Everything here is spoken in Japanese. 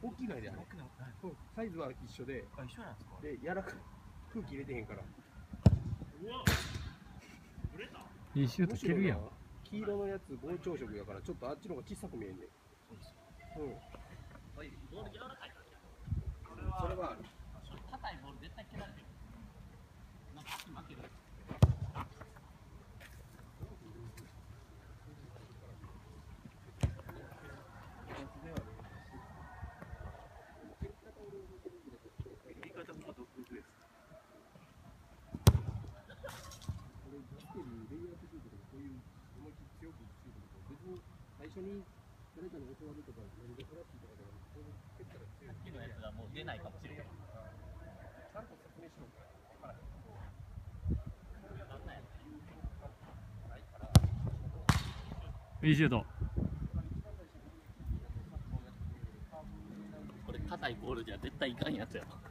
大きいないであれ。サイズは一緒で、 あ、一緒なんですか。 で柔らかい空気入れてへんから。 いいシュート蹴るやん。 黄色のやつ膨張色やからちょっとあっちの方が小さく見えんねん。うん。 ボール柔らかい。 それはある。 硬いボール絶対蹴られてる。なんか負ける。 最初に誰かに教わるとか、何でトラッキーとかでも、蹴ったら強い。 さっきのやつはもう出ないかもしれない。 ちゃんと説明しろから。 いいシュート。 これ硬いボールじゃ絶対いかんやつやろ。